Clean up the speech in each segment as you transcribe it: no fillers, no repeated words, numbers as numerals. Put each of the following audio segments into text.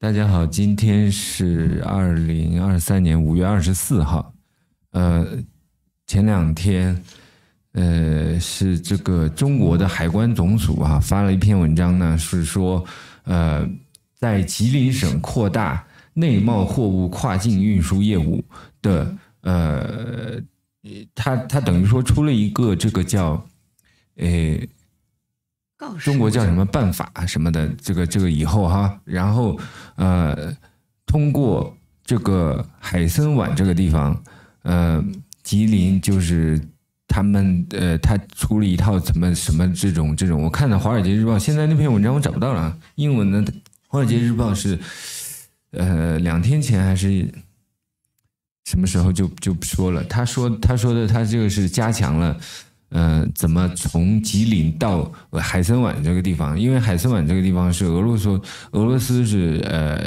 大家好，今天是2023年5月24号。前两天，是这个中国的海关总署发了一篇文章呢，是说，在吉林省扩大内贸货物跨境运输业务的，他等于说出了一个这个叫，中国叫什么办法什么的，这个以后然后通过这个海参崴这个地方，吉林就是他们他出了一套什么这种，我看到《华尔街日报》，现在那篇文章我找不到了，英文的《华尔街日报》是2天前还是什么时候就说了，他说的他这个是加强了。怎么从吉林到海参崴这个地方？因为海参崴这个地方是俄罗斯是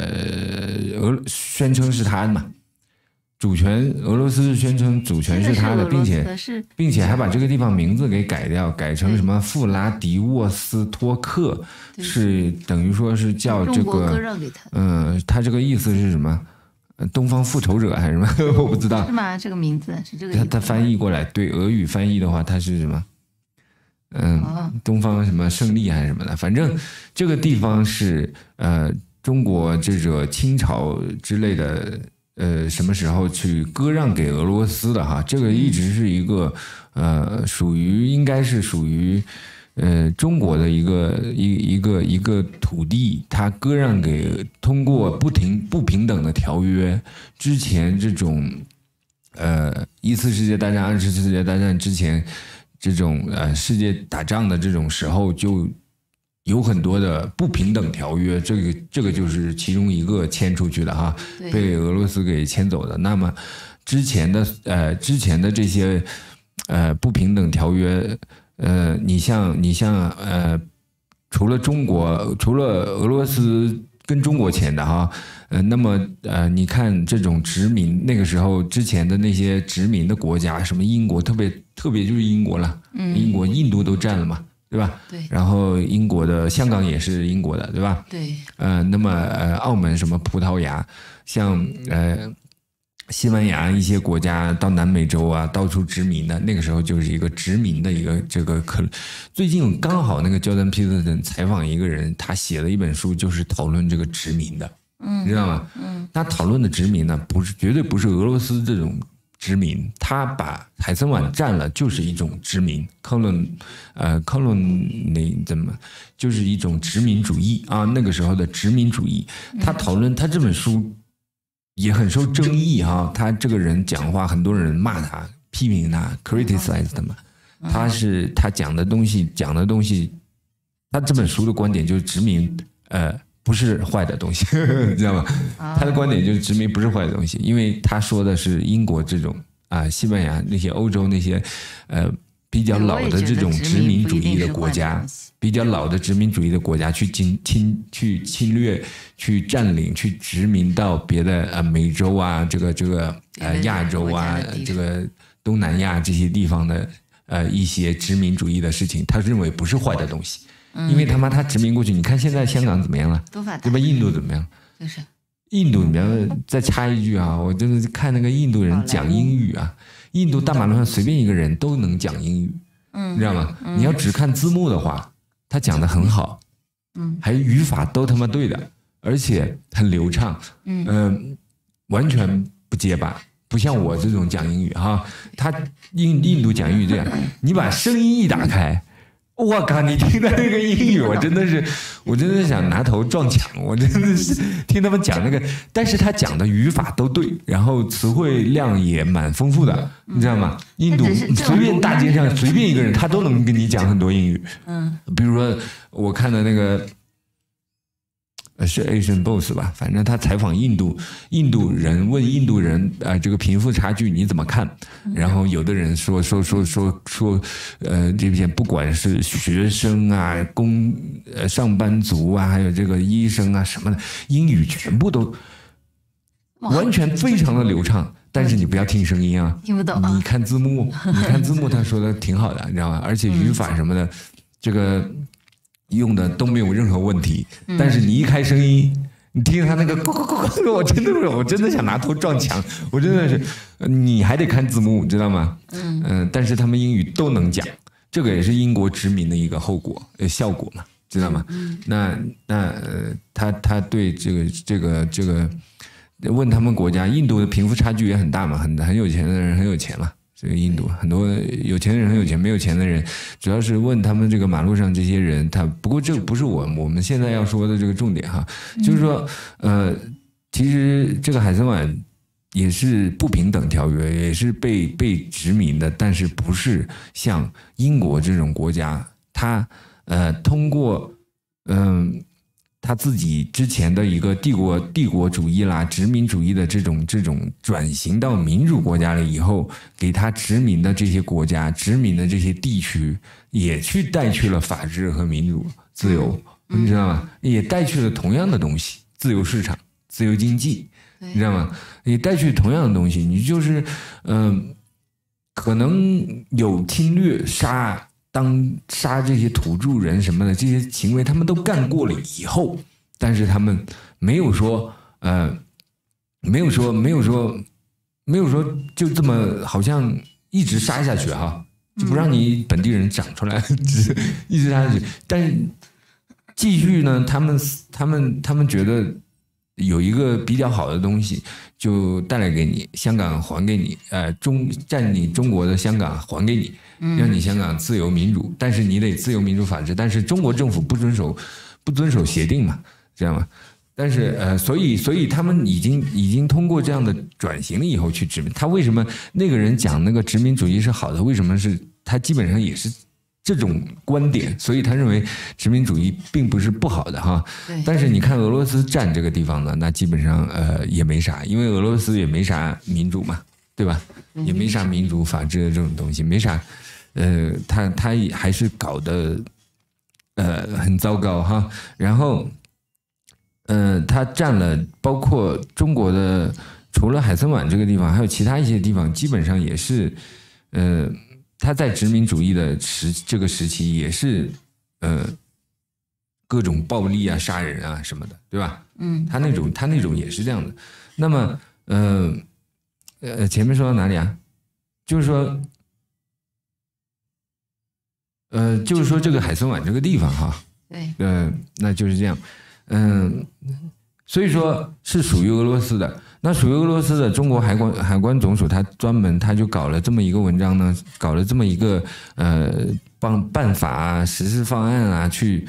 宣称是他的嘛，主权俄罗斯是宣称主权是他的，并且还把这个地方名字给改掉，改成什么弗拉迪沃斯托克，是等于说是叫这个他这个意思是什么？东方复仇者还是什么？我不知道。 是吗？这个名字是这个意思。 他翻译过来，对俄语翻译的话，它是什么？东方什么胜利还是什么的？反正这个地方是中国这个清朝之类的什么时候去割让给俄罗斯的哈？这个一直是一个应该是属于。中国的一个土地，它割让给通过不平等的条约，之前这种1次世界大战、2次世界大战之前这种世界打仗的这种时候，就有很多的不平等条约，这个就是其中一个签出去的哈，被俄罗斯给签走的。那么之前的这些不平等条约。你像除了俄罗斯跟中国签的哈，那么你看这种殖民那个时候之前的那些殖民的国家，什么英国特别就是英国了，英国印度都占了嘛，对吧？ 对。 然后英国的香港也是英国的，对吧？ 对。 那么澳门什么葡萄牙，像西班牙一些国家到南美洲到处殖民的，那个时候就是一个殖民的一个这个最近刚好那个Jordan Peterson采访一个人，他写了一本书，就是讨论这个殖民的，你知道吗？他讨论的殖民呢，绝对不是俄罗斯这种殖民，他把海参崴占了就是一种殖民colony 怎么就是一种殖民主义那个时候的殖民主义，他讨论他这本书。也很受争议他这个人讲话，很多人骂他、批评他、criticize 他嘛。他讲的东西，他这本书的观点就是殖民，不是坏的东西，你知道吗？他的观点就是殖民不是坏的东西，因为他说的是英国这种西班牙那些欧洲那些比较老的这种殖民主义的国家，去侵略、去占领、去殖民到别的美洲这个亚洲这个东南亚这些地方的一些殖民主义的事情，他认为不是坏的东西，因为他殖民过去，你看现在香港怎么样了？对吧？印度怎么样？ 就是印度，你要再插一句我真的是看那个印度人讲英语印度大马路上随便一个人都能讲英语，你知道吗？你要只看字幕的话，他讲得很好，还有语法都他妈对的，而且很流畅，完全不结巴，不像我这种讲英语他印度讲英语这样，你把声音一打开。我靠！你听他那个英语，我真的是想拿头撞墙。我真的是听他们讲那个，但是他讲的语法都对，然后词汇量也蛮丰富的，你知道吗？印度随便大街上随便一个人，他都能跟你讲很多英语。比如说我看的那个是 Asian Boss 吧，反正他采访印度人，问印度人这个贫富差距你怎么看？然后有的人说这边不管是学生上班族还有这个医生什么的，英语全部都完全非常的流畅。但是你不要听声音听不懂你看字幕，他说的挺好的，你知道吗？而且语法什么的，这个用的都没有任何问题。但是你一开声音， 你听他那个我真的想拿头撞墙，我真的是，你还得看字幕，知道吗？但是他们英语都能讲，这个也是英国殖民的一个效果嘛，知道吗？他对这个问他们国家，印度的贫富差距也很大嘛，很有钱的人很有钱嘛。这个印度很多有钱的人很有钱，没有钱的人，主要是问他们这个马路上这些人，不过这个不是我们现在要说的这个重点哈，就是说其实这个海参崴也是不平等条约，也是被殖民的，但是不是像英国这种国家，它通过他自己之前的一个帝国主义啦、殖民主义的这种转型到民主国家了以后，给他殖民的这些国家、殖民的这些地区，也带去了法治和民主、自由，你知道吗？也带去了同样的东西，自由市场、自由经济，你知道吗？也带去同样的东西，你就是可能有侵略、杀这些土著人什么的这些行为，他们都干过了以后，但是他们没有说就这么好像一直杀下去哈，就不让你本地人长出来，一直杀下去。但是继续呢，他们觉得有一个比较好的东西，就带来给你，香港还给你，占你中国的香港还给你，让你香港自由民主，但是你得自由民主法治，但是中国政府不遵守协定嘛，这样吗？但是所以他们已经通过这样的转型了以后去殖民。他为什么那个人讲那个殖民主义是好的？为什么是他基本上也是这种观点，所以他认为殖民主义并不是不好的哈。但是你看俄罗斯占这个地方呢，那基本上也没啥，因为俄罗斯也没啥民主嘛，对吧？也没啥民主法治的这种东西，没啥，他还是搞得很糟糕哈。然后他占了包括中国的，除了海参崴这个地方，还有其他一些地方，基本上也是他在殖民主义的这个时期也是各种暴力啊、杀人啊什么的，对吧？他那种也是这样的。那么前面说到哪里啊？就是说这个海参崴这个地方哈， 对， 那就是这样，所以说是属于俄罗斯的。那属于俄罗斯的中国海关总署，他就搞了这么一个文章呢，搞了这么一个办法啊、实施方案啊，去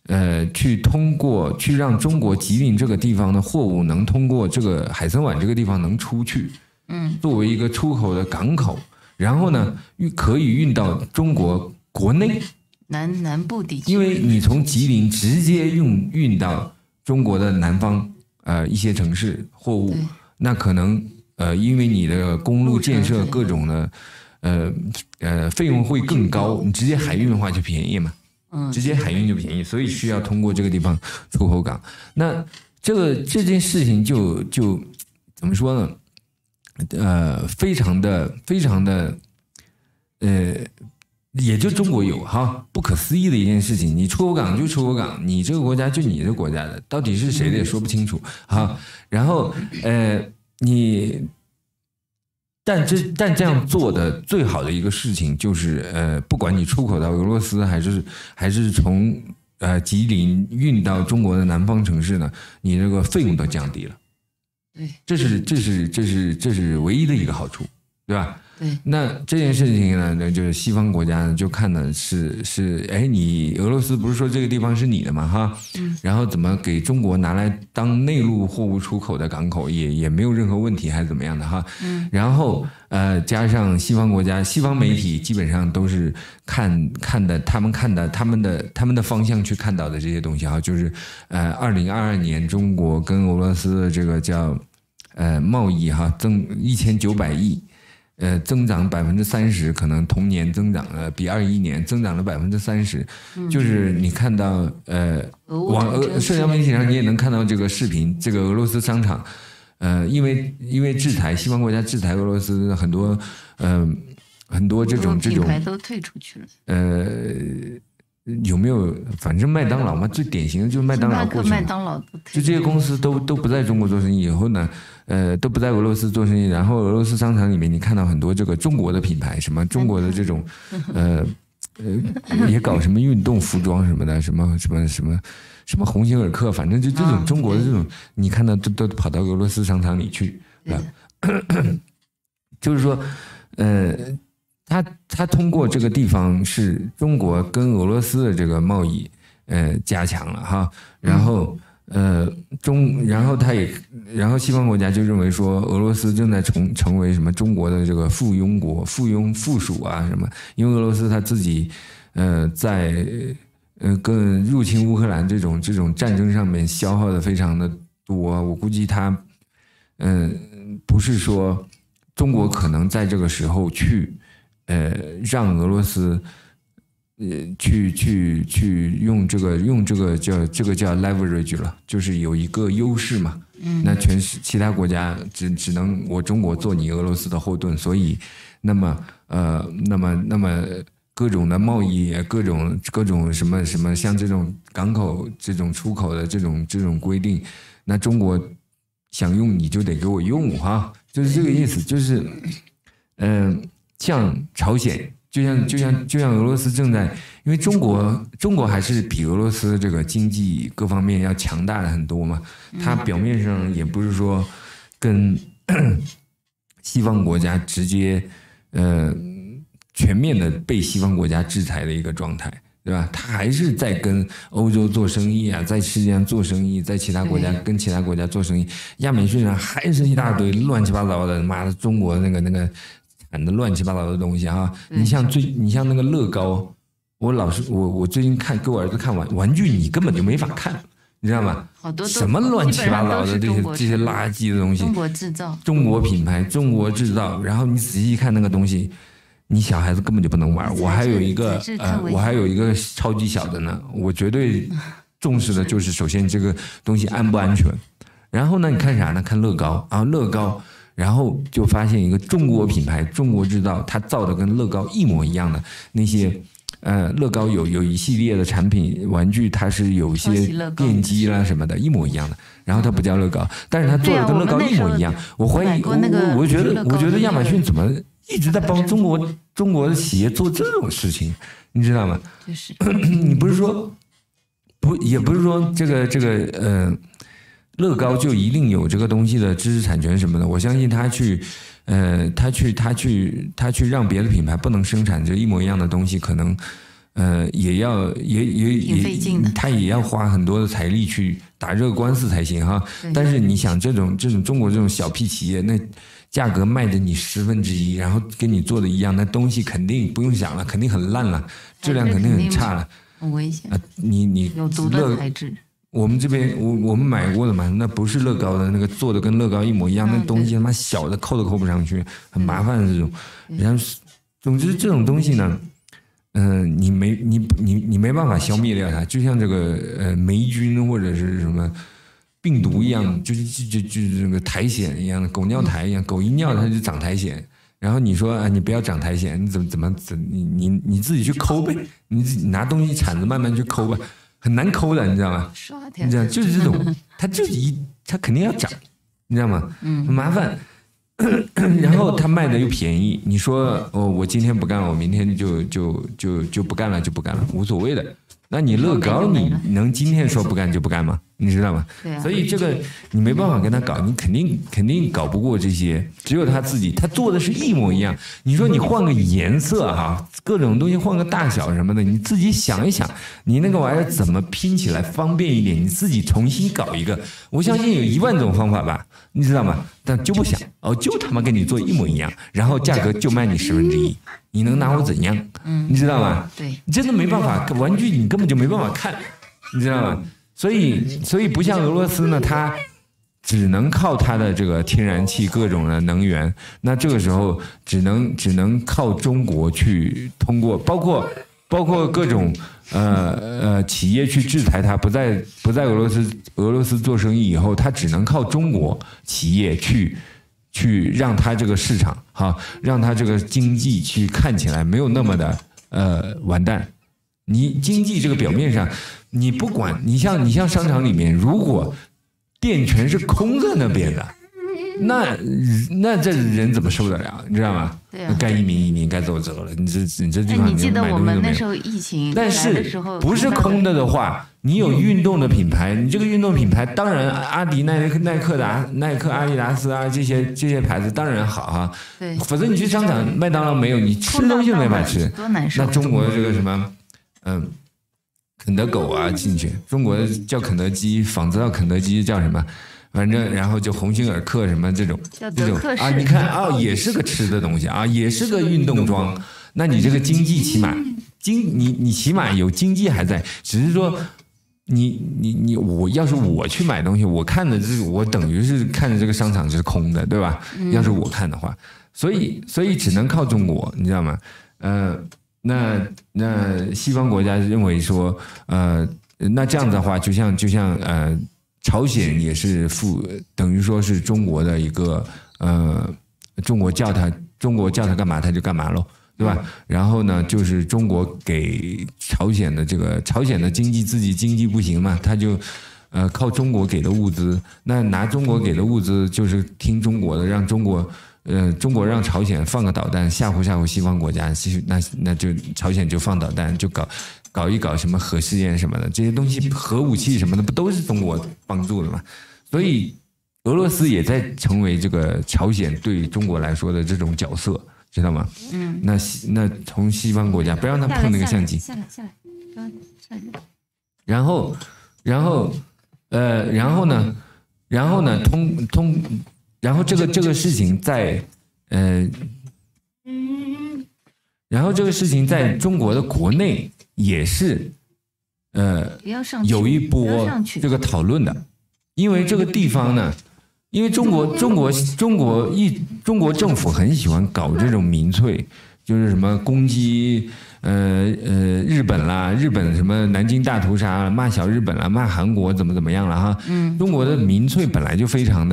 让中国吉林这个地方的货物能通过这个海参崴这个地方能出去，作为一个出口的港口，然后呢可以运到中国国内南部地区， 因为你从吉林直接运到中国的南方一些城市货物，那可能因为你的公路建设各种的费用会更高，你直接海运的话就便宜嘛，直接海运就便宜，所以需要通过这个地方出口港。那这件事情就怎么说呢？非常的也就中国有哈，不可思议的一件事情。你出口港就出口港，你这个国家就你这个国家的，到底是谁的也说不清楚哈。然后但这样做的最好的一个事情就是，不管你出口到俄罗斯还是从吉林运到中国的南方城市呢，你这个费用都降低了。 对， 这是唯一的一个好处，对吧？ 对， 那这件事情呢，就是西方国家呢就看的是，你俄罗斯不是说这个地方是你的嘛哈，然后怎么给中国拿来当内陆货物出口的港口也没有任何问题，还是怎么样的哈，然后加上西方国家、西方媒体基本上都是看的他们的方向去看到的这些东西哈，就是2022年中国跟俄罗斯的这个叫贸易哈增1900亿。增长30%，可能同年增长了比21年增长了30%，就是你看到社交媒体上你也能看到这个视频，这个俄罗斯商场，因为制裁西方国家制裁俄罗斯很多这种品牌都退出去了， 有没有？反正麦当劳嘛，最典型的就是麦当劳过去， 麦当劳就这些公司都不在中国做生意以后呢，都不在俄罗斯做生意，然后俄罗斯商场里面你看到很多这个中国的品牌，什么中国的这种也搞什么运动服装什么的，什么鸿星尔克，反正就这种中国的这种，你看到都跑到俄罗斯商场里去，就是说，他通过这个地方是中国跟俄罗斯的这个贸易，加强了哈，然后然后西方国家就认为说俄罗斯正在成为什么中国的这个附庸国、附属啊什么，因为俄罗斯他自己在跟入侵乌克兰这种战争上面消耗的非常的多，我估计他不是说中国可能在这个时候去让俄罗斯去用这个叫 leverage 了，就是有一个优势嘛。那其他国家只能我中国做你俄罗斯的后盾，所以那么各种的贸易，各种什么像这种港口这种出口的这种规定，那中国想用你就得给我用哈，就是这个意思，就是像朝鲜。就像俄罗斯正在，因为中国还是比俄罗斯这个经济各方面要强大的很多嘛，它表面上也不是说跟西方国家直接全面的被西方国家制裁的一个状态，对吧？它还是在跟欧洲做生意啊，在世界上做生意，在其他国家跟其他国家做生意，亚马逊上还是一大堆乱七八糟的，妈的，中国那个。产的乱七八糟的东西啊！你像那个乐高，我最近给我儿子看玩具，你根本就没法看，你知道吗？ 好多什么乱七八糟的这些垃圾的东西， 中国制造、 中国品牌、中国制造，然后你仔细看那个东西，你小孩子根本就不能玩。我还有一个超级小的呢，我绝对重视的就是首先这个东西安不安全，然后呢，你看啥呢？看乐高啊，乐高。然后就发现一个中国品牌，中国制造，它造的跟乐高一模一样的那些，乐高有一系列的产品玩具，它是有一些电机啦什么的，一模一样的。然后它不叫乐高，但是它做的跟乐高一模一样。我怀疑，我觉得亚马逊怎么一直在帮中国的企业做这种事情，你知道吗？ 就是你不是说也不是说这个乐高就一定有这个东西的知识产权什么的，我相信他去让别的品牌不能生产这一模一样的东西，可能也费劲的， 他也要花很多的财力去打这个官司才行哈。但是你想这种中国这种小屁企业，那价格卖的你1/10，然后跟你做的一样，那东西肯定不用想了，肯定很烂了，质量肯定很差了， 很危险啊！你有毒的材质。 我们这边我们买过的嘛，那不是乐高的那个做的跟乐高一模一样，那东西他妈小的扣都扣不上去，很麻烦的这种。然后总之这种东西呢，你没办法消灭掉它，就像这个霉菌或者是什么病毒一样，就是这个苔藓一样的，狗尿苔一样，狗一尿它就长苔藓。然后你说啊，你不要长苔藓，你你自己去抠呗，你自己拿东西铲子慢慢去抠吧。很难抠的，你知道吗？你知道，就是这种，它肯定要涨，你知道吗？很麻烦。然后它卖的又便宜，你说我今天不干了，我明天就不干了，无所谓的。那你乐高，你能今天说不干就不干吗？你知道吗？ 对啊。 所以这个你没办法跟他搞，你肯定搞不过这些。只有他自己，他做的是一模一样。你说你换个颜色哈，各种东西换个大小什么的，你自己想一想，你那个玩意儿怎么拼起来方便一点？你自己重新搞一个，我相信有10000种方法吧，你知道吗？但就不想就他妈跟你做一模一样，然后价格就卖你1/10。你能拿我怎样？你知道吗？ 对， 你真的没办法，玩具你根本就没办法看，你知道吗？所以不像俄罗斯呢，它只能靠它的这个天然气各种的能源，那这个时候只能靠中国去通过，包括各种企业去制裁它，不在俄罗斯做生意以后，它只能靠中国企业去让它这个市场让它这个经济去看起来没有那么的完蛋， 你经济这个表面上，你不管你像商场里面，如果店全是空在那边的，那这人怎么受得了？你知道吗？ 对啊， 该移民该走了，你这地方你记得我们那时候疫情但是不是空的话，你有运动的品牌，你这个运动品牌当然阿迪、耐克、阿迪达斯啊这些牌子当然好啊， 对， 否则你去商场麦当劳没有，你吃东西没法吃， 多难受。 那中国这个什么肯德狗啊进去，中国叫肯德基，仿造肯德基叫什么？反正然后就鸿星尔克什么这种啊，你看啊，也是个吃的东西啊，也是个运动装。那你这个经济起码你起码有经济还在，只是说我要是我去买东西，我看的我等于是看着这个商场是空的，对吧？要是我看的话，所以只能靠中国，你知道吗？那西方国家认为说那这样的话，就像朝鲜也是等于说是中国的一个中国叫他干嘛他就干嘛喽，对吧？然后呢，就是中国给朝鲜的经济自己经济不行嘛，他就靠中国给的物资，那拿中国给的物资就是听中国的，让中国让朝鲜放个导弹吓唬西方国家，那就朝鲜就放导弹，就搞一搞什么核试验什么的，这些东西核武器什么的不都是中国帮助的嘛？所以俄罗斯也在成为这个朝鲜对中国来说的这种角色，知道吗？那从西方国家不让他碰那个相机， 下来， 然后呢，然后这个事情在然后这个事情在中国的国内也是有一波这个讨论的，因为这个地方呢，因为中国政府很喜欢搞这种民粹，就是什么攻击日本啦，日本什么南京大屠杀，骂小日本啦，骂韩国怎么样了哈。中国的民粹本来就非常，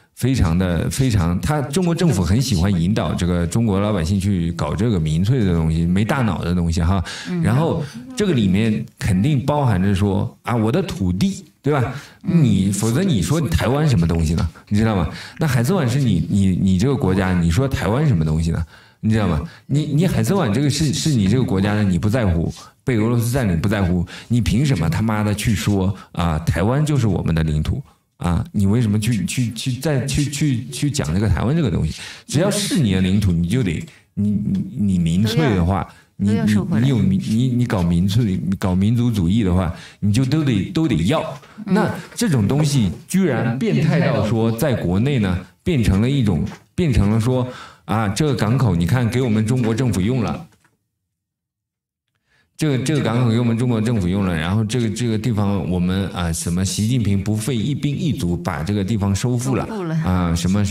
中国政府很喜欢引导这个中国老百姓去搞这个民粹的东西，没大脑的东西哈。然后这个里面肯定包含着说啊，我的土地，对吧？否则你说台湾什么东西呢？你知道吗？那海参崴是你这个国家，你说台湾什么东西呢？你知道吗？你海参崴这个是你这个国家的，你不在乎，被俄罗斯占领不在乎，你凭什么他妈的去说啊？台湾就是我们的领土啊！你为什么去讲这个台湾这个东西？只要是你的领土，你就得你民粹的话，你搞民粹、搞民族主义的话，你就都得要。那这种东西居然变态到说，在国内呢变成了说啊，这个港口你看给我们中国政府用了。这个港口给我们中国政府用了，然后这个地方我们啊什么习近平不费一兵一卒把这个地方收复了啊什么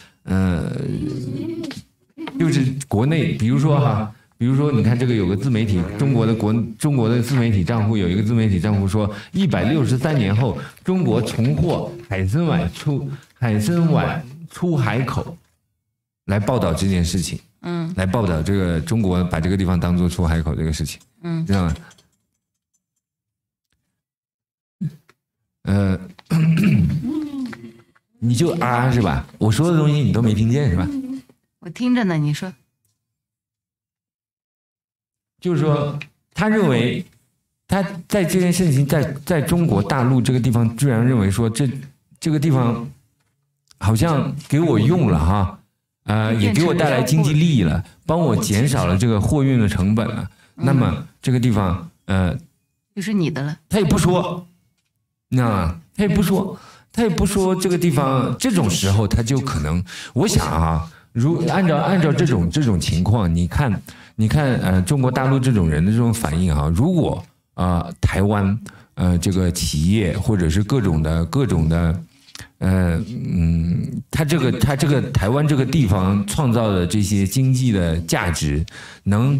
就是国内比如说你看这个有个自媒体中国的自媒体账户有一个自媒体账户说163年后中国重获海参崴出海口来报道这件事情。来报道这个中国把这个地方当做出海口这个事情，知道吗？你就是吧？我说的东西你都没听见是吧？ 我听着呢，你说。 就是说，他认为他在这件事情在中国大陆这个地方，居然认为说这个地方好像给我用了哈。也给我带来经济利益了，帮我减少了这个货运的成本了。那么这个地方， 就是你的了。 他也不说，你知道吗？他也不说这个地方。这种时候，他就可能，我想啊，按照这种情况，你看，中国大陆这种人的这种反应啊，如果台湾这个企业或者是各种的。他这个台湾这个地方创造的这些经济的价值，能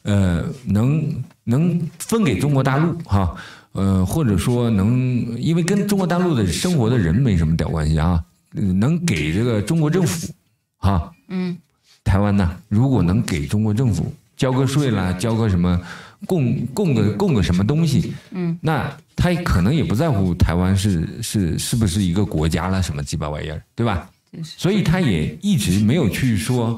分给中国大陆哈，或者说因为跟中国大陆的生活的人没什么屌关系啊，能给这个中国政府哈，台湾呢，如果能给中国政府交个税啦，交个什么供个什么东西，那他可能也不在乎台湾是不是一个国家了，什么鸡巴玩意儿，对吧？所以他也一直没有去说，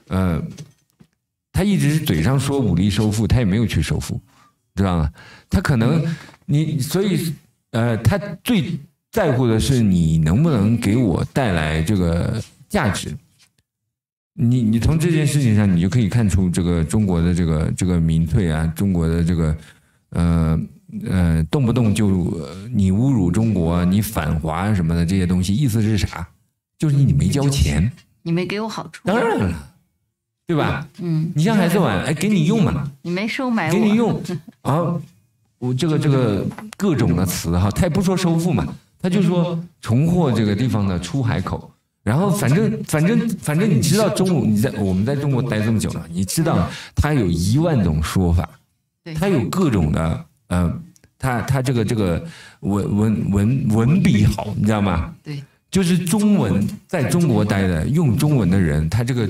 他一直嘴上说武力收复，他也没有去收复，知道吗？他可能所以他最在乎的是你能不能给我带来这个价值。你从这件事情上，你就可以看出这个中国的这个民粹啊，中国的这个动不动就你侮辱中国，你反华什么的这些东西，意思是啥？就是你没交钱， 你没给我好处。 当然了，对吧？你像海参崴，哎，给你用嘛， 你没收买我， 给你用啊，我这个各种的词哈，他也不说收复嘛，他就说重获这个地方的出海口。然后反正你知道我们在中国待这么久了，你知道它有10000种说法，它有各种的它这个文笔好，你知道吗？ 对， 就是中文在中国待的用中文的人，他这个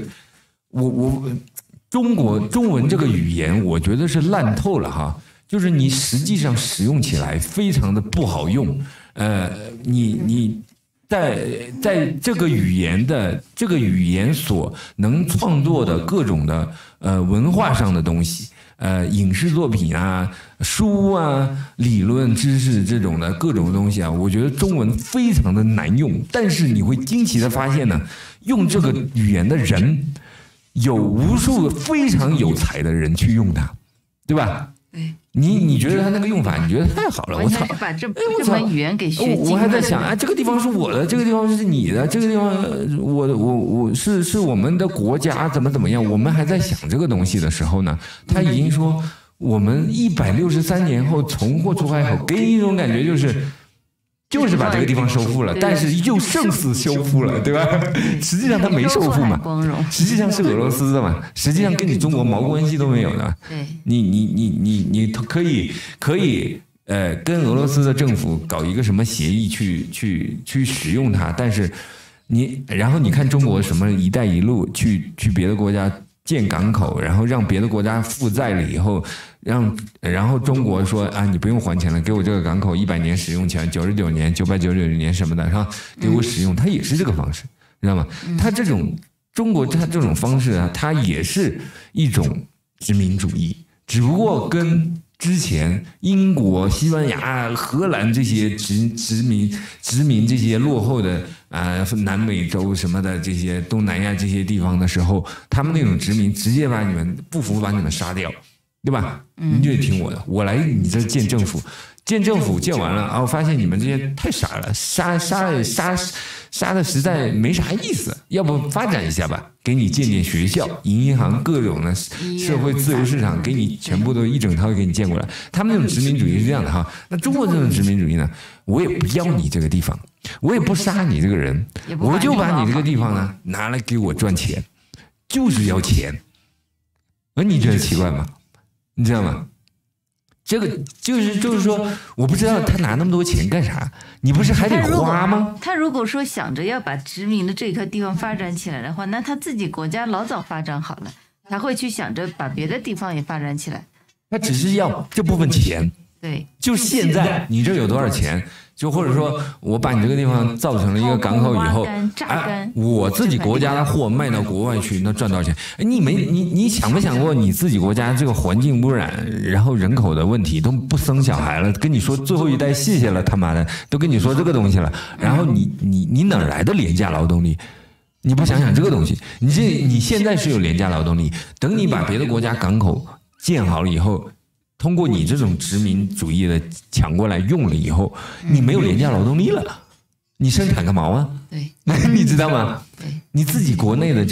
中文这个语言，我觉得是烂透了哈，就是你实际上使用起来非常的不好用，你。在这个语言所能创作的各种的文化上的东西，影视作品啊、书啊、理论知识这种的各种东西啊，我觉得中文非常的难用。但是你会惊奇的发现呢，用这个语言的人有无数非常有才的人去用它，对吧？ 对。 你觉得他那个用法，你觉得太好了，我操！ 把这门语言给学精了。 我还在想，哎，这个地方是我的，这个地方是你的，这个地方我是我们的国家，怎么样？我们还在想这个东西的时候呢，他已经说我们163年后重获出海口，给你一种感觉就是把这个地方收复了，但是又胜似收复了，对吧？实际上他没收复嘛，实际上是俄罗斯的嘛，实际上跟你中国毛关系都没有的。 对， 你可以跟俄罗斯的政府搞一个什么协议去使用它，但是然后你看中国什么“一带一路”去别的国家建港口，然后让别的国家负债了以后，然后中国说啊，你不用还钱了，给我这个港口100年使用权，99年、999年什么的，是吧？给我使用，它也是这个方式，知道吗？它中国它这种方式啊，它也是一种殖民主义，只不过跟之前英国、西班牙、荷兰这些殖民这些落后的南美洲什么的这些东南亚这些地方的时候，他们那种殖民直接把你们不服把你们杀掉，对吧？你就得听我的，我来你这建政府，建完了，我发现你们这些太傻了，杀的实在没啥意思，要不发展一下吧？给你建学校、银行各种的社会自由市场，给你全部都一整套给你建过来。他们那种殖民主义是这样的哈，那中国这种殖民主义呢，我也不要你这个地方，我也不杀你这个人，我就把你这个地方呢拿来给我赚钱，就是要钱。你觉得奇怪吗？你知道吗？这个就是说，我不知道他拿那么多钱干啥，你不是还得花吗？ 他如果说想着要把殖民的这一块地方发展起来的话，那他自己国家老早发展好了，他会去想着把别的地方也发展起来。 他只是要这部分钱。 对， 就现在你这有多少钱？就或者说我把你这个地方造成了一个港口以后，我自己国家的货卖到国外去，那赚多少钱？你想没想过你自己国家这个环境污染，然后人口的问题都不生小孩了，跟你说最后一代谢谢了，他妈的都跟你说这个东西了，然后你哪来的廉价劳动力？你不想想这个东西？你现在是有廉价劳动力，等你把别的国家港口建好了以后。通过你这种殖民主义的抢过来用了以后，你没有廉价劳动力了，你生产个毛啊？ 对， 你知道吗？ 对， 你自己国内的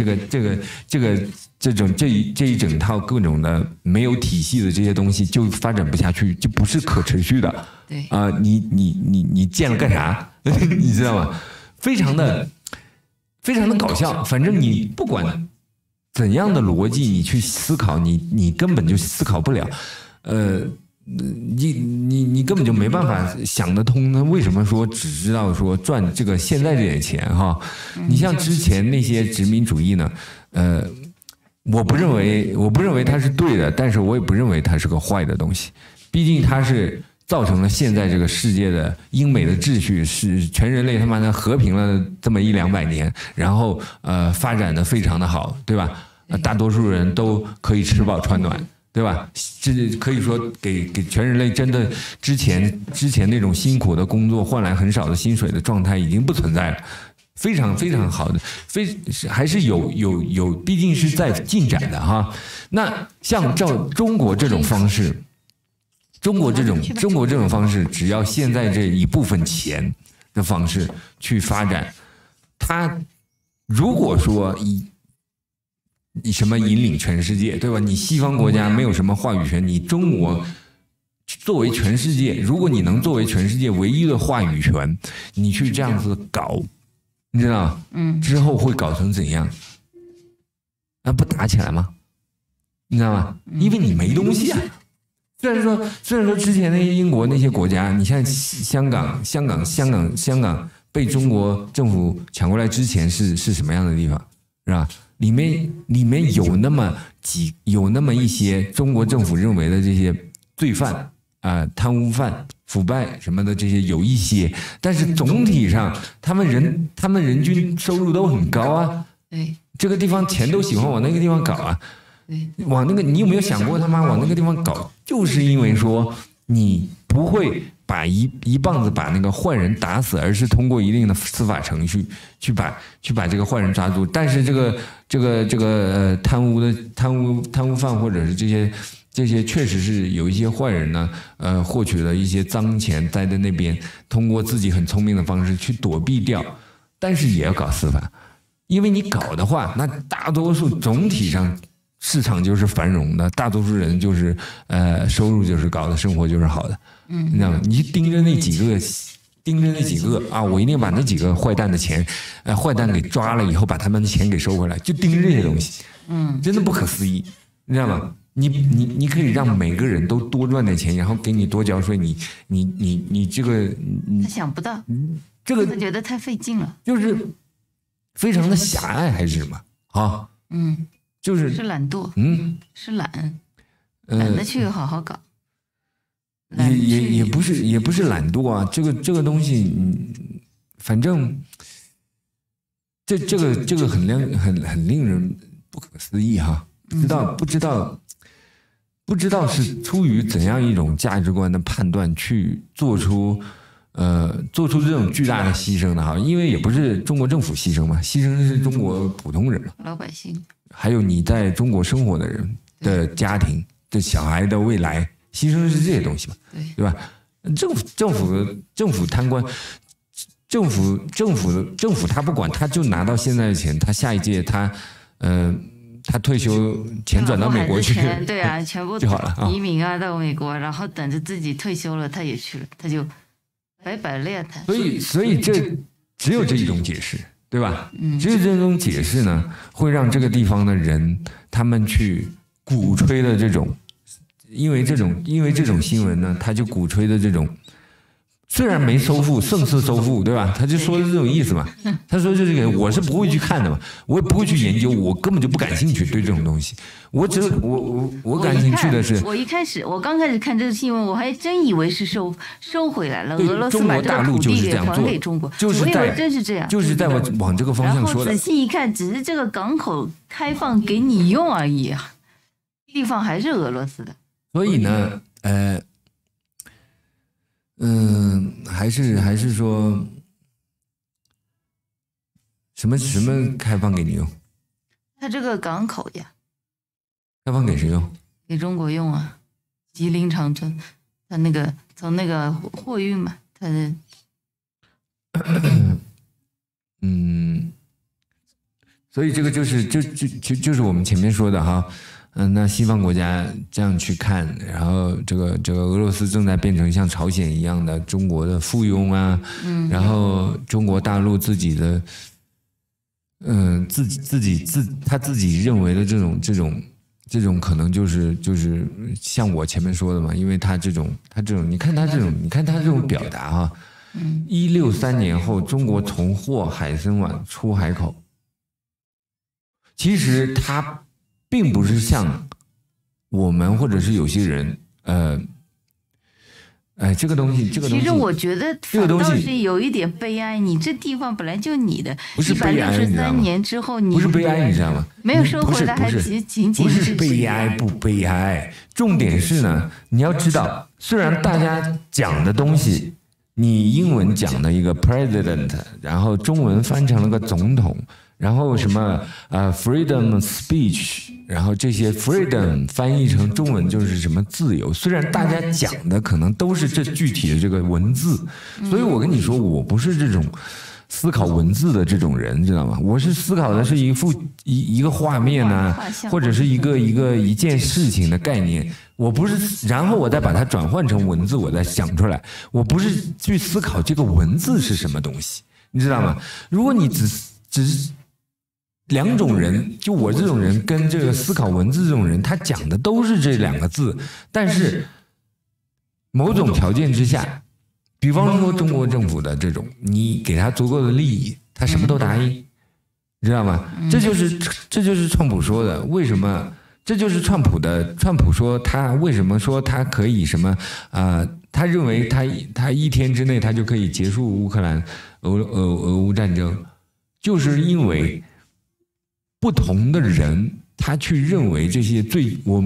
这一整套各种的没有体系的这些东西就发展不下去，就不是可持续的。 对你建了干啥？你知道吗？非常的搞笑。反正你不管怎样的逻辑，你去思考，你根本就思考不了。你根本就没办法想得通，他为什么说只知道说赚这个现在这点钱哈？你像之前那些殖民主义呢， 我不认为它是对的，但是我也不认为它是个坏的东西。毕竟它是造成了现在这个世界的英美的秩序，是全人类他妈的和平了这么100-200年，然后发展的非常的好，对吧？大多数人都可以吃饱穿暖，对吧？这可以说给全人类真的之前那种辛苦的工作换来很少的薪水的状态已经不存在了。非常非常好的，还是有，毕竟是在进展的哈。那像照中国这种方式，中国这种方式，只要现在这一部分钱的方式去发展，它如果说以什么引领全世界，对吧？你西方国家没有什么话语权，你中国作为全世界，如果你能作为全世界唯一的话语权，你去这样子搞。你知道，之后会搞成怎样？那不打起来吗？你知道吗？因为你没东西啊。虽然说之前那些英国那些国家，你像香港被中国政府抢过来之前是什么样的地方，是吧？里面有那么一些中国政府认为的这些罪犯贪污犯。腐败什么的这些有一些，但是总体上他们人均收入都很高啊。 对， 这个地方钱都喜欢往那个地方搞啊。 对， 往那个你有没有想过他妈往那个地方搞，就是因为说你不会把一棒子把那个坏人打死，而是通过一定的司法程序去把这个坏人抓住。但是这个贪污犯或者是这些确实是有一些坏人呢，获取了一些脏钱，在那边通过自己很聪明的方式去躲避掉，但是也要搞司法，因为你搞的话，那大多数总体上市场就是繁荣的，大多数人就是收入就是高的，生活就是好的，你知道吗？你盯着那几个啊，我一定把那几个坏蛋的钱，坏蛋给抓了以后，把他们的钱给收回来，就盯着这些东西，真的不可思议，你知道吗？你可以让每个人都多赚点钱，然后给你多交税，你这个他想不到， 这个他觉得太费劲了， 就是非常的狭隘还是什么啊？就是懒惰，是懒得去好好搞， 也不是懒惰啊，这个东西，反正这个很令人不可思议哈，不知道是出于怎样一种价值观的判断去做出这种巨大的牺牲的哈，因为也不是中国政府牺牲嘛，牺牲的是中国普通人嘛， 老百姓，还有你在中国生活的人的家庭的小孩的未来，牺牲的是这些东西嘛，对吧？政府贪官，政府他不管，他就拿到现在的钱，他下一届他退休钱转到美国去， 对啊，全部就好了， 移民到美国，然后等着自己退休了，他也去了，他就白白了呀，他。 所以这只有这一种解释，对吧？只有这种解释呢，会让这个地方的人他们去鼓吹的这种，因为这种新闻呢，他就鼓吹的这种。虽然没收复，胜似收复，对吧？他就说的这种意思嘛。他说就这个，我是不会去看的嘛，我也不会去研究，我根本就不感兴趣对这种东西。我感兴趣的是， 我刚开始看这个新闻，我还真以为是收回来了，俄罗斯中国大陆就是这样做， 给中国， 就是在真是这样， 就是在往这个方向说的。 然后仔细一看，只是这个港口开放给你用而已啊，地方还是俄罗斯的。 所以呢，还是说什么开放给你用？ 他这个港口呀， 开放给谁用？ 给中国用啊，吉林长春，他那个从那个货运嘛，他的， 所以这个就是我们前面说的哈。那西方国家这样去看，然后这个俄罗斯正在变成像朝鲜一样的中国的附庸啊，然后中国大陆自己的，他自己认为的这种可能就是像我前面说的嘛，因为他这种你看他这种表达哈，163年后中国重获海参崴出海口，其实他并不是像我们或者是有些人这个东西， 其实我觉得反倒是有一点悲哀。你这地方本来就你的， 不是悲哀 163年之后，你不是悲哀，你知道吗？ 没有收回来，还仅仅是悲哀不悲哀。重点是呢，你要知道，虽然大家讲的东西，你英文讲的一个 president， 然后中文翻成了个总统。然后什么freedom speech， 然后这些 freedom 翻译成中文就是什么自由。虽然大家讲的可能都是这具体的这个文字，所以我跟你说，我不是这种思考文字的这种人，知道吗？我是思考的是一个画面呢，或者是一件事情的概念。我不是，然后我再把它转换成文字，我再想出来。我不是去思考这个文字是什么东西，你知道吗？如果你只是两种人，就我这种人跟这个思考文字这种人，他讲的都是这2个字，但是某种条件之下，比方说中国政府的这种，你给他足够的利益，他什么都答应，你知道吗？这就是川普说的，为什么？这就是川普说他为什么说他可以什么他认为他1天之内他就可以结束乌克兰俄乌战争，就是因为不同的人，他去认为这些我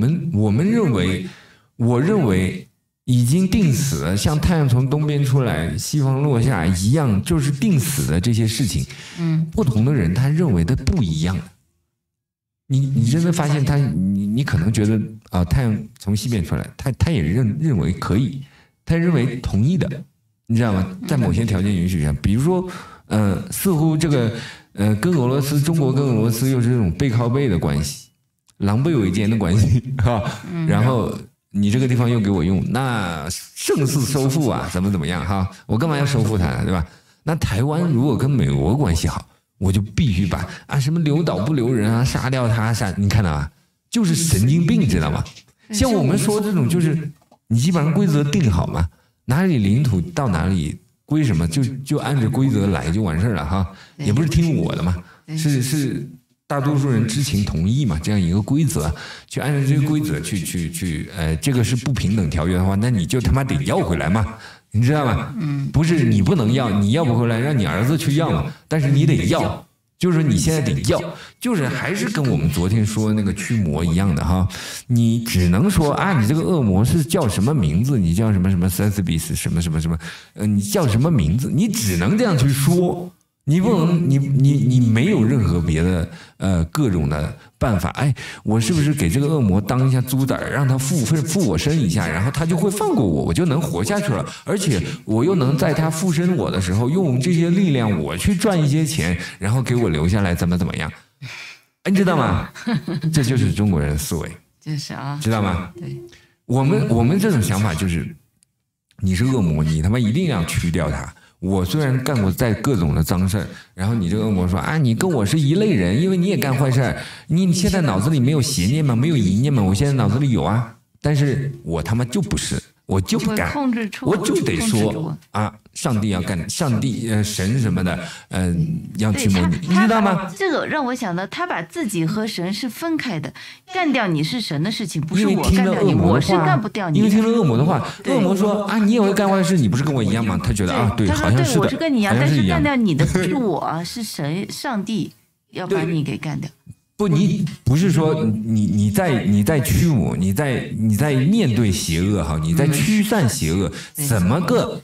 认为已经定死了，像太阳从东边出来，西方落下一样，就是定死的这些事情。不同的人他认为的不一样。你真的发现你可能觉得太阳从西边出来，他也认为可以，他认为同意的，你知道吗？在某些条件允许下，比如说似乎这个。跟俄罗斯，中国跟俄罗斯又是这种背靠背的关系，狼狈为奸的关系哈。然后你这个地方又给我用，那胜似收复啊，怎么样哈？我干嘛要收复它，对吧？那台湾如果跟美国关系好，我就必须把什么留岛不留人啊，杀掉他你看到吧？就是神经病，知道吗？像我们说这种，就是你基本上规则定好嘛，哪里领土到哪里。归什么就按着规则来就完事了哈，也不是听我的嘛，是大多数人知情同意嘛，这样一个规则，去按照这个规则去这个是不平等条约的话，那你就他妈得要回来嘛，你知道吗？不是你不能要，你要不回来让你儿子去要嘛，但是你得要。就是你现在得要，就是还是跟我们昨天说那个驱魔一样的哈，你只能说你这个恶魔是叫什么名字，你叫什么什么塞斯比斯什么什么什么，你叫什么名字，你只能这样去说，你不能，你没有任何别的各种的办法。我是不是给这个恶魔当一下猪仔，让他附我身一下，然后他就会放过我，我就能活下去了，而且我又能在他附身我的时候，用这些力量我去赚一些钱，然后给我留下来，怎么样？你知道吗？这就是中国人的思维， 就是知道吗？ 对， 我们这种想法就是，你是恶魔，你他妈一定要去掉他。我虽然干过再各种的脏事儿，然后你这个恶魔说你跟我是一类人，因为你也干坏事儿，你现在脑子里没有邪念吗？没有淫念吗？我现在脑子里有啊，但是我他妈就不是，我就不干，我就得说上帝要干，上帝神什么的，要去摸你，你知道吗？ 这个让我想到，他把自己和神是分开的，干掉你是神的事情，不是我干掉你，我是干不掉你。 因为听了恶魔的话，恶魔说你也会干坏事，你不是跟我一样吗？他觉得对，好像是的， 我是跟你一样，但是干掉你的不是我，是神，上帝要把你给干掉。 不，你不是说你在驱魔，你在面对邪恶哈，你在驱散邪恶，怎么个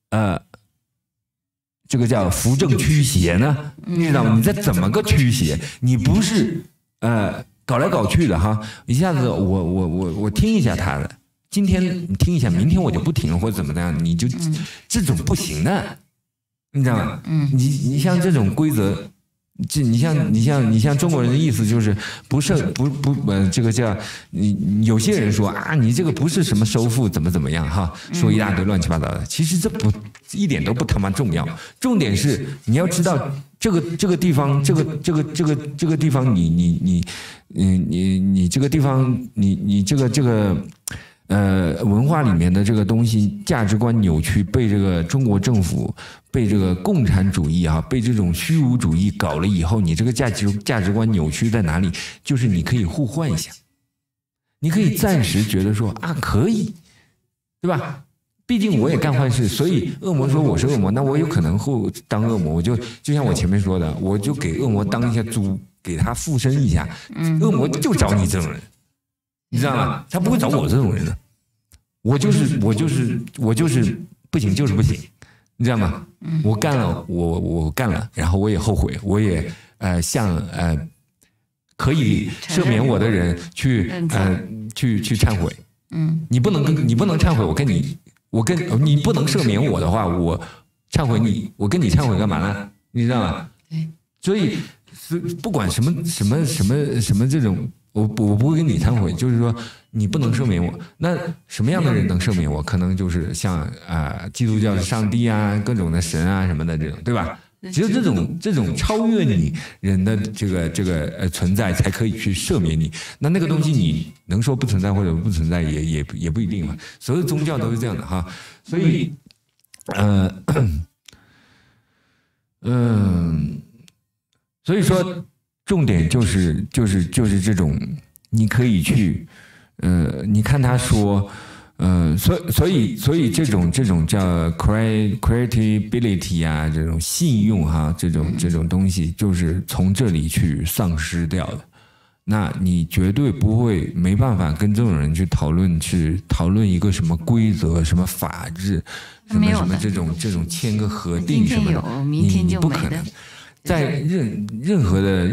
这个叫扶正驱邪呢？你知道吗？你在怎么个驱邪？你不是搞来搞去的哈，一下子我听一下他的，今天你听一下，明天我就不听了或者怎么样，你就这种不行的，你知道吗？你像这种规则。你像中国人的意思就是这个叫你有些人说你这个不是什么收复怎么样哈，说一大堆乱七八糟的，其实这一点都不他妈重要，重点是你要知道这个地方这个地方你这个地方你这个文化里面的这个东西价值观扭曲，被这个中国政府、被这个共产主义啊，被这种虚无主义搞了以后，你这个价值观扭曲在哪里？就是你可以互换一下，你可以暂时觉得说啊可以，对吧？毕竟我也干坏事，所以恶魔说我是恶魔，那我有可能会当恶魔，我就像我前面说的，我就给恶魔当一下猪，给他附身一下，恶魔就找你这种人。你知道吗？他不会找我这种人的，我就是不行，就是不行，你知道吗？我干了，我干了，然后我也后悔，我也向可以赦免我的人去忏悔。你不能忏悔，你不能赦免我的话，我忏悔你，我跟你忏悔干嘛呢？你知道吗？所以不管什么这种。我不会跟你忏悔，就是说你不能赦免我。那什么样的人能赦免我？可能就是像基督教的上帝啊，各种的神啊什么的这种，对吧？只有这种超越你人的这个存在，才可以去赦免你。那个东西你能说不存在或者不存在，也不一定嘛。所有宗教都是这样的哈。所以所以说。重点就是这种，你可以去，你看他说，所以这种叫 credibility 啊，这种信用哈，这种东西就是从这里去丧失掉的。那你绝对没办法跟这种人去讨论一个什么规则、什么法治、什么这种签个核定什么的，你不可能。在任何的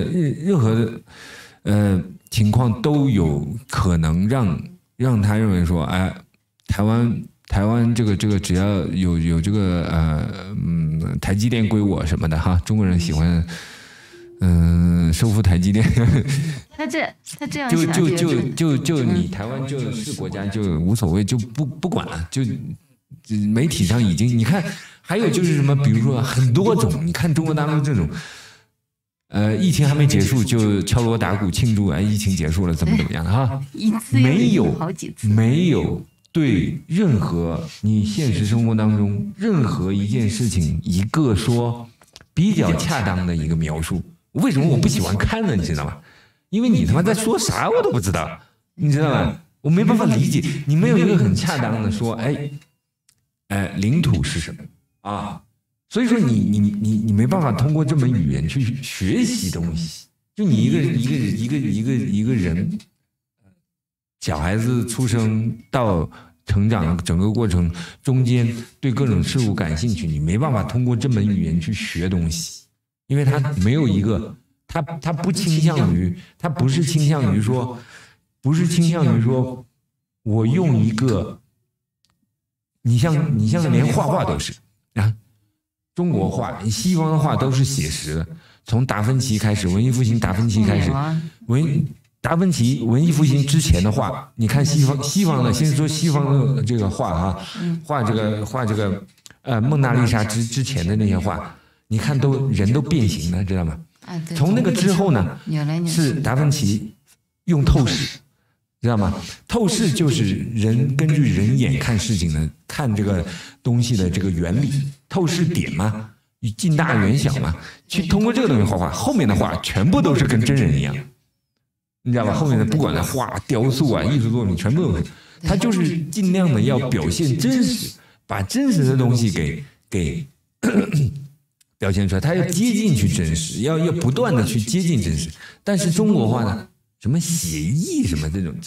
情况都有可能让他认为说，哎，台湾这个只要有这个台积电归我什么的哈，中国人喜欢收复台积电。 他这样就你台湾就是国家就无所谓，就不管了，就媒体上已经你看。还有就是什么，比如说很多种，你看中国大陆这种，疫情还没结束就敲锣打鼓庆祝，疫情结束了，怎么样的哈？没有对任何你现实生活当中任何一件事情一个说比较恰当的一个描述。为什么我不喜欢看呢？你知道吗？因为你他妈在说啥我都不知道，你知道吗？我没办法理解，你没有一个很恰当的说，领土是什么？啊，所以说你没办法通过这门语言去学习东西。就你一个人，小孩子出生到成长整个过程中间，对各种事物感兴趣，你没办法通过这门语言去学东西，因为他没有一个，他不倾向于，他不是倾向于说，我用一个，你像连画画都是。中国画、西方的画都是写实的，从达芬奇开始，文艺复兴达芬奇开始，达芬奇文艺复兴之前的画，你看西方的，先说西方的这个画哈，画这个蒙娜丽莎之前的那些画，你看人都变形了，知道吗？从那个之后呢，是达芬奇用透视。知道吗？透视就是人根据人眼看事情的，看这个东西的这个原理，透视点嘛，近大远小嘛，去通过这个东西画画，后面的画全部都是跟真人一样，你知道吧？后面的不管是画、雕塑啊、艺术作品，全部都是，他就是尽量的要表现真实，把真实的东西给表现出来，他要接近去真实，要不断的去接近真实。但是中国画呢？什么写意什么这种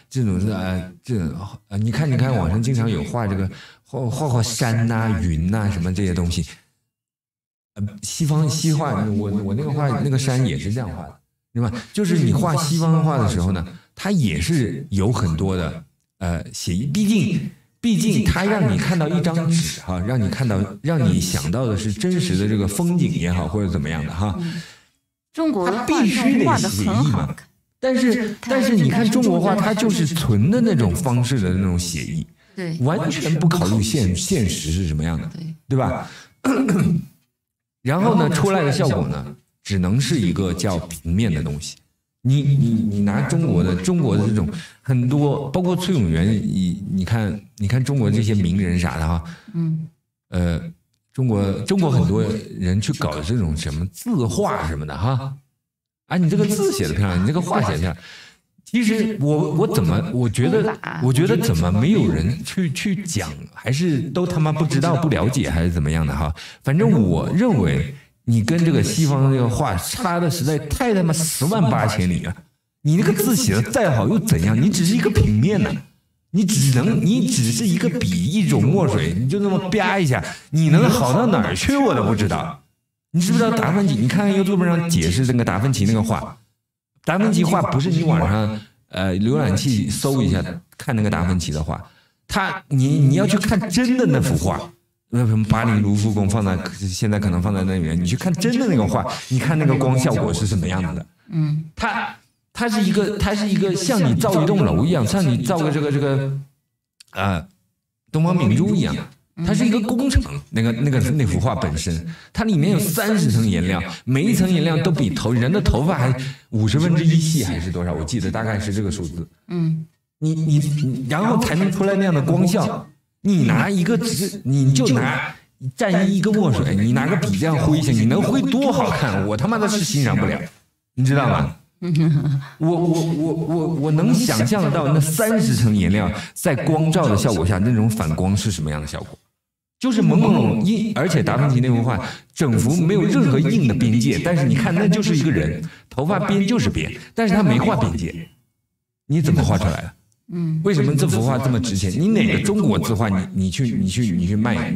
你看网上经常有画这个画山呐、云呐什么这些东西，西画我那个画那个山也是这样画的，对吧？就是你画西方画的时候呢，它也是有很多的写意，毕竟它让你看到一张纸哈，让你想到的是真实的这个风景也好或者怎么样的哈。 中国它必须得写意嘛。但是你看中国画，它就是纯的那种方式的那种写意， 对， 完全不考虑现实是什么样的，对吧？然后呢，出来的效果呢，只能是一个叫平面的东西。 你拿中国的这种很多，包括崔永元，你看中国这些名人啥的哈，中国很多人去搞这种什么字画什么的哈，你这个字写的漂亮，你这个画写的漂亮。其实我觉得怎么没有人去讲，还是都他妈不知道不了解还是怎么样的哈？反正我认为你跟这个西方的这个画差的实在太他妈108000里了。你那个字写的再好又怎样？你只是一个平面呢，你只是一个笔一种墨水，你就那么啪一下，你能好到哪儿去我都不知道。你知不知道达芬奇？你看 YouTube 上解释这个达芬奇那个画。达芬奇画不是你网上浏览器搜一下看那个达芬奇的画，你要去看真的那幅画，什么巴黎卢浮宫现在可能放在那边，你去看真的那个画，你看那个光效果是什么样的？它是一个像你造一栋楼一样，像你造个这个东方明珠一样。它是一个工程，那幅画本身，它里面有30层颜料，每一层颜料都比人的头发还1/50细还是多少？我记得大概是这个数字。你然后才能出来那样的光效。你拿一个你就拿蘸一个墨水，你拿个笔这样挥一下，你能挥多好看？我他妈的是欣赏不了，你知道吗？我能想象得到那30层颜料在光照的效果下那种反光是什么样的效果。就是朦朦胧胧，而且达芬奇那幅画整幅没有任何硬的边界，但是你看那就是一个人，头发边就是边，但是他没画边界，你怎么画出来的？为什么这幅画这么值钱？你哪个中国字画你去卖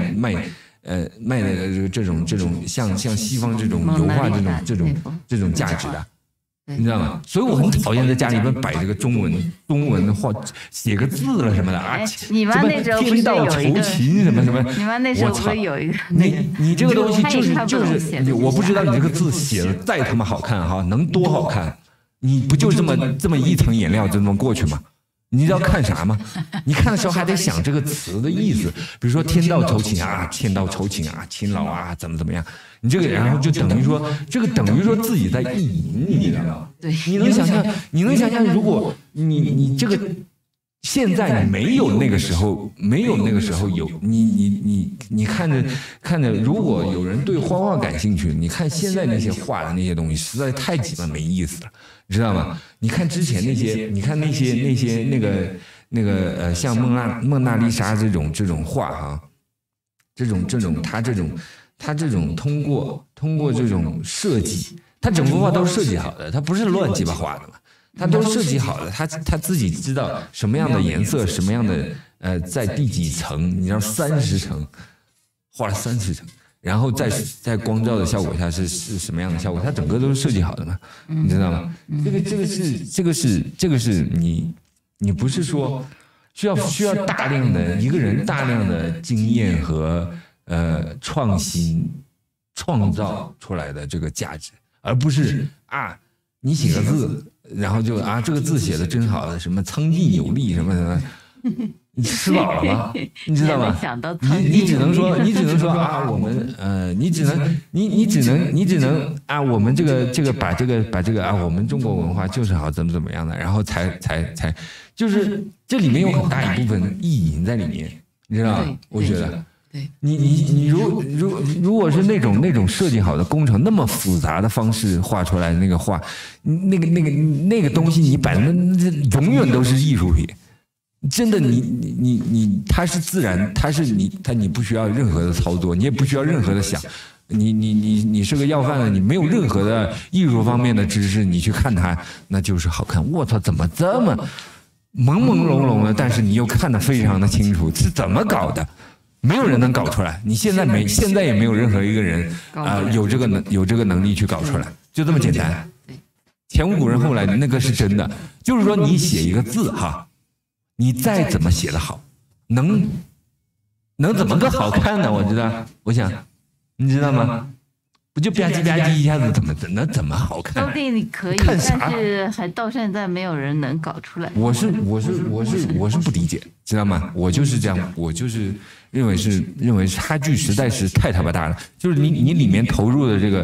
的这种像西方这种油画这种价值的？你知道吗？所以我很讨厌在家里边摆这个中文画，写个字了什么的啊。 你妈那时候不是有一个什么？ 你妈那时候不是有一个你这个东西就是我不知道你这个字写的再他妈好看哈，能多好看？你不就这么一层颜料就这么过去吗？你知道看啥吗？你看的时候还得想这个词的意思，比如说天道酬勤啊，天道酬勤啊，勤劳啊，怎么样？你这个然后就等于说自己在意淫，你知道吗？ 对， 你能想象，如果你这个现在你没有那个时候有你看着，如果有人对画画感兴趣，你看现在那些画的那些东西实在太鸡巴没意思了，你知道吗？你看之前那些，你看那些像蒙娜丽莎这种画哈，他这种通过这种设计，他整幅画都是设计好的，他不是乱鸡巴画的嘛，他都是设计好的，他自己知道什么样的颜色，什么样的在第几层，你知道30层，画了30层，然后在光照的效果下是什么样的效果，他整个都是设计好的嘛，你知道吗？这个是你不是说需要一个人大量的经验和创新创造出来的这个价值，而不是你写个字，然后就这个字写的真好，什么苍劲有力什么的，你吃饱了吗？你知道吗？你只能说我们你只能我们这个把这个我们中国文化就是好怎么样的，然后才就是这里面有很大一部分意淫在里面，你知道吗？我觉得。你如果是那种设计好的工程，那么复杂的方式画出来的那个画，那个东西你摆那永远都是艺术品。真的，它是自然，你不需要任何的操作，你也不需要任何的想。你是个要饭的，你没有任何的艺术方面的知识，你去看它，那就是好看。我操，怎么这么朦朦胧胧的？但是你又看得非常的清楚，是怎么搞的？没有人能搞出来，你现在也没有任何一个人有这个能力去搞出来，就这么简单。前无古人后来的那个是真的，就是说你写一个字哈，你再怎么写的好，能怎么个好看呢？我想，你知道吗？不就吧唧吧唧一下子怎么好看？ 说不定可以，但是还到现在没有人能搞出来。 我是不理解，知道吗？我就是这样，我就是认为差距实在是太他妈大了。就是你里面投入的这个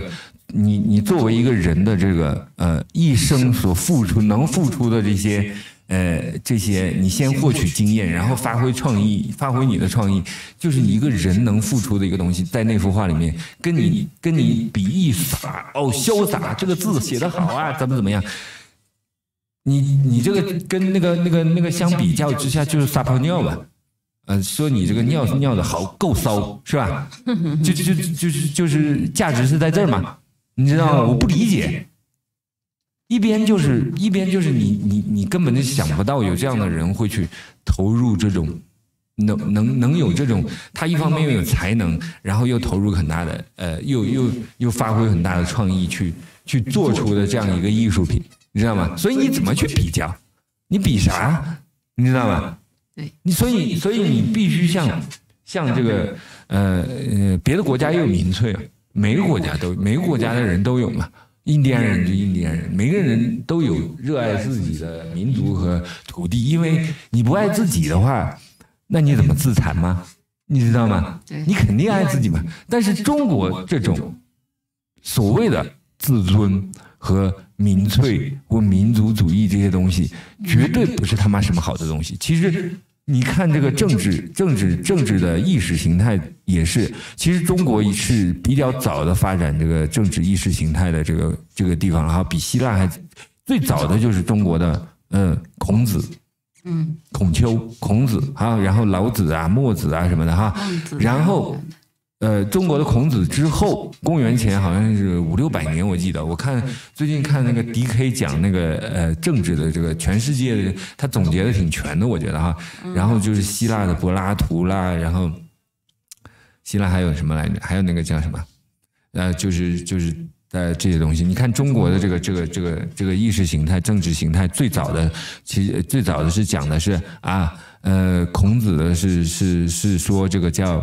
你作为一个人的这个一生所付出能付出的这些你先获取经验，然后发挥创意，发挥你的创意，就是你一个人能付出的一个东西，在那幅画里面跟你比一洒潇洒这个字写得好啊，怎么样？你这个跟那个相比较之下，就是撒泡尿吧。说你这个尿的好够骚是吧？就是价值是在这儿嘛，你知道吗？我不理解，一边就是你根本就想不到有这样的人会去投入这种能有这种，他一方面又有才能，然后又投入很大的又发挥很大的创意去做出的这样一个艺术品，你知道吗？所以你怎么去比较？你比啥？你知道吗？所以你必须像这个别的国家也有民粹啊，每个国家的人都有嘛。印第安人就印第安人，每个人都有热爱自己的民族和土地，因为你不爱自己的话，那你怎么自残吗？你知道吗？你肯定爱自己嘛。但是中国这种所谓的自尊和民粹或民族主义这些东西，绝对不是他妈什么好的东西。其实你看这个政治的意识形态也是，其实中国是比较早的发展这个政治意识形态的这个地方，然后比希腊还最早的就是中国的孔子，孔丘、孔子啊，然后老子啊、墨子啊什么的哈，然后中国的孔子之后，公元前好像是500-600年，我记得我最近看那个 DK 讲那个政治的这个全世界的，他总结的挺全的，我觉得哈。然后就是希腊的柏拉图啦，然后希腊还有什么来着？还有那个叫什么？就是这些东西。你看中国的这个意识形态、政治形态，其实最早的是讲的是孔子的是说这个叫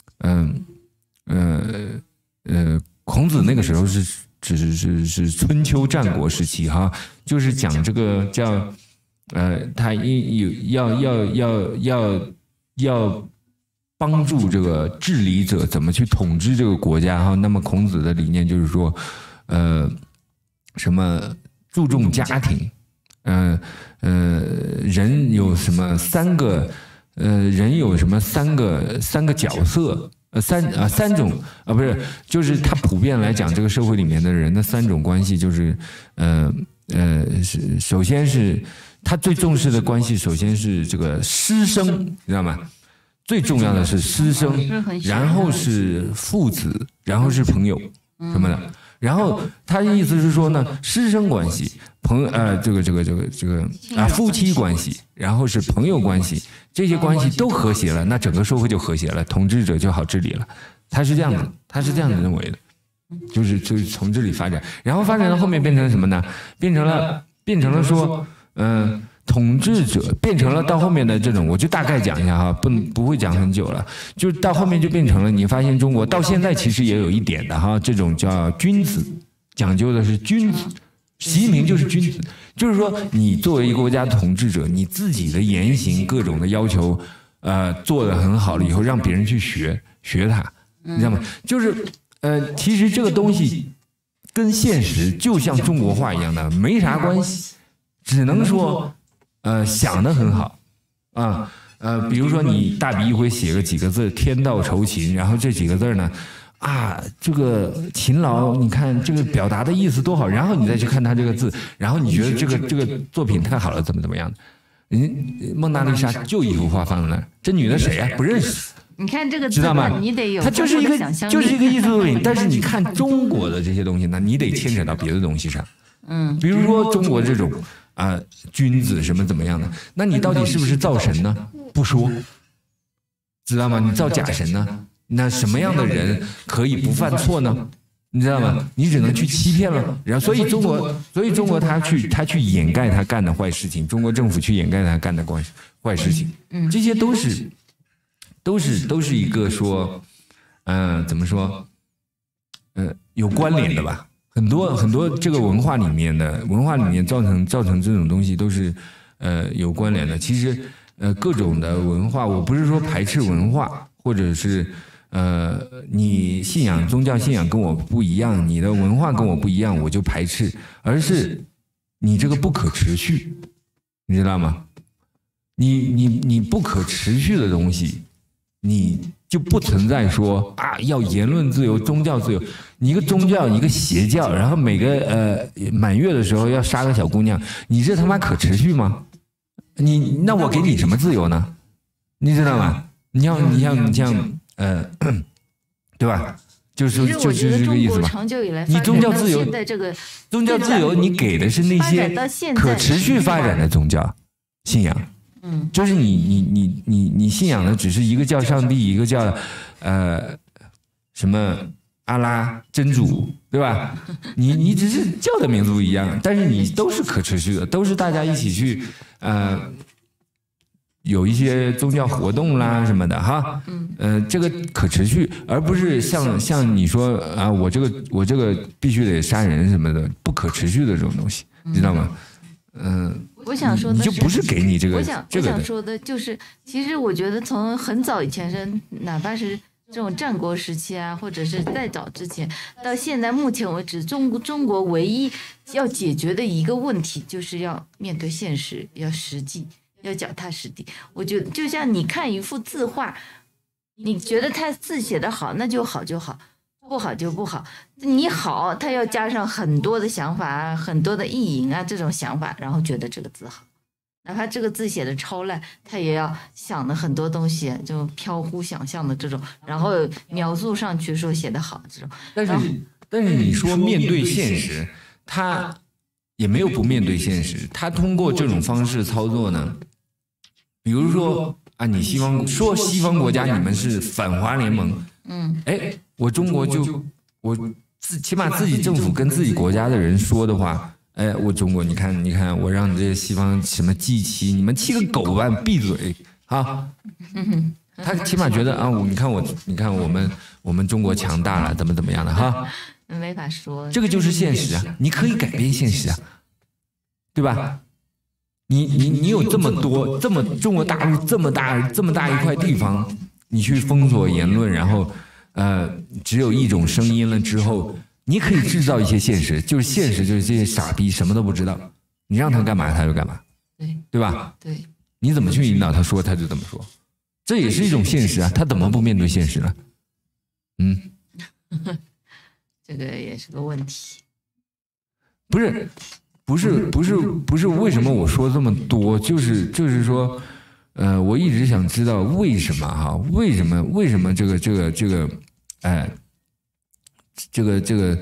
孔子那个时候是春秋战国时期哈，就是讲这个叫他要帮助这个治理者怎么去统治这个国家哈。那么孔子的理念就是说，什么注重家庭，人有什么三个角色。三种不是，就是他普遍来讲，这个社会里面的人的3种关系，就是首先是他最重视的关系，首先是这个师生，知道吗？最重要的是师生，然后是父子，然后是朋友什么的。然后他的意思是说呢，师生关系、夫妻关系，然后是朋友关系，这些关系都和谐了，那整个社会就和谐了，统治者就好治理了。他是这样子认为的，就是从这里发展，然后发展到后面变成什么呢？变成了说，统治者变成了到后面的这种，我就大概讲一下哈，不会讲很久了，就到后面就变成了，你发现中国到现在其实也有一点的哈，这种叫君子，讲究的是君子，习近平就是君子，就是说你作为一个国家统治者，你自己的言行各种的要求，做得很好了以后，让别人去学他，你知道吗？就是其实这个东西跟现实就像中国话一样的没啥关系，只能说。想得很好啊，比如说你大笔一挥写个几个字"天道酬勤"，然后这几个字呢，这个勤劳，你看这个表达的意思多好，然后你再去看他这个字，然后你觉得这个作品太好了，怎么样的？蒙娜丽莎就一幅画放在那儿，这女的谁呀？不认识。 你看这个字， 知道吗？ 你得有， 它就是一个艺术作品，但是你看中国的这些东西呢，你得牵扯到别的东西上，比如说中国这种。君子什么怎么样的？那你到底是不是造神呢？不说，知道吗？你造假神呢？那什么样的人可以不犯错呢？你知道吗？你只能去欺骗了。然后，所以中国他去掩盖他干的坏事情，中国政府去掩盖他干的坏事情，这些都是一个说，怎么说？有关联的吧。很多这个文化里面造成这种东西都是有关联的。其实各种的文化，我不是说排斥文化，或者是你信仰宗教信仰跟我不一样，你的文化跟我不一样，我就排斥，而是你这个不可持续，你知道吗？你不可持续的东西，你就不存在说啊要言论自由、宗教自由。你一个宗教，一个邪教，然后每个满月的时候要杀个小姑娘，你这他妈可持续吗？那我给你什么自由呢？你知道吗？你像对吧？就是这个意思吧。你宗教自由，宗教自由，你给的是那些可持续发展的宗教信仰。就是你信仰的只是一个叫上帝，一个叫什么阿拉真主，对吧？你只是叫的名字不一样，但是你都是可持续的，都是大家一起去有一些宗教活动啦什么的哈，这个可持续，而不是像你说啊，我这个必须得杀人什么的，不可持续的这种东西，知道吗？ 我想说的你就不是给你这个， 我想说的就是，其实我觉得从很早以前哪怕是这种战国时期啊，或者是再早之前，到现在目前为止，中国唯一要解决的一个问题，就是要面对现实，要实际。要脚踏实地，我觉得就像你看一幅字画，你觉得他字写得好，那就好就好，不好就不好。你好，他要加上很多的想法啊，很多的意淫啊，这种想法，然后觉得这个字好。哪怕这个字写的超烂，他也要想的很多东西，就飘忽想象的这种，然后描述上去说写得好这种。 但是你说面对现实，他也没有不面对现实，他通过这种方式操作呢。比如说啊，你西方国家你们是反华联盟，我中国起码自己政府跟自己国家的人说的话，我中国你看我让你这些西方什么G7，你们7个狗吧，闭嘴啊！他起码觉得啊，你看我们中国强大了，怎么样的哈？ 没法说， 这个就是现实啊，你可以改变现实啊，对吧？你有这么多，中国大陆这么大一块地方，你去封锁言论，然后只有一种声音了之后，你可以制造一些现实，就是现实就是这些傻逼什么都不知道，你让他干嘛他就干嘛，对吧？ 对， 你怎么去引导他说他就怎么说，这也是一种现实啊，他怎么不面对现实呢？ 这个也是个问题。 不是，为什么我说这么多？就是说，我一直想知道为什么哈？为什么这个，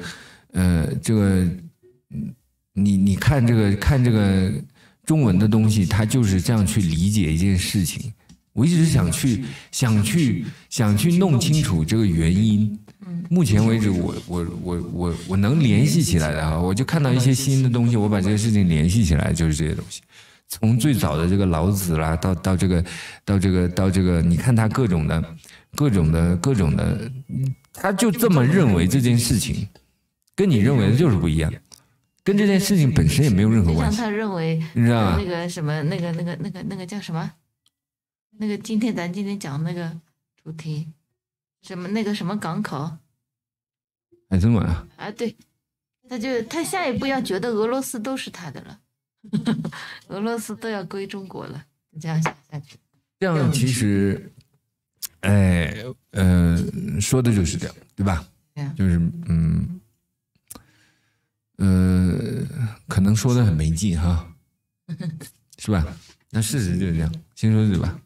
你看这个中文的东西，它就是这样去理解一件事情。我一直想去弄清楚这个原因。目前为止，我能联系起来的啊，我就看到一些新的东西，我把这个事情联系起来，就是这些东西。从最早的这个老子啦，到这个，你看他各种的，他就这么认为这件事情，跟你认为的就是不一样，跟这件事情本身也没有任何关系。 他认为， 你知道吗？ 那个什么，那个叫什么？那个咱今天讲那个主题，什么那个什么港口？ 海参崴啊！ 啊，对，他下一步要觉得俄罗斯都是他的了，俄罗斯都要归中国了，这样想下去。 这样其实，说的就是这样，对吧？就是可能说的很没劲哈，是吧？那事实就是这样，先说对吧？